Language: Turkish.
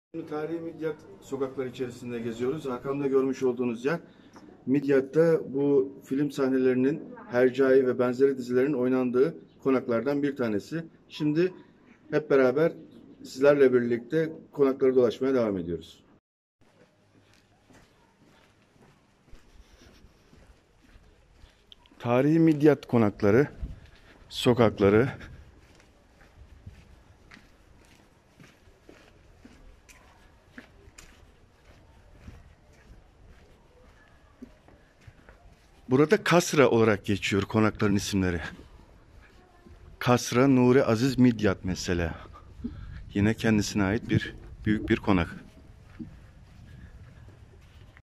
Şimdi tarihi Midyat sokakları içerisinde geziyoruz. Arkamda görmüş olduğunuz yer Midyat'ta bu film sahnelerinin Hercai ve benzeri dizilerin oynandığı konaklardan bir tanesi. Şimdi hep beraber sizlerle birlikte konakları dolaşmaya devam ediyoruz. Tarihi Midyat konakları, sokakları. Burada Kasra olarak geçiyor konakların isimleri. Kasra Nuri Aziz Midyat mesela. Yine kendisine ait büyük bir konak.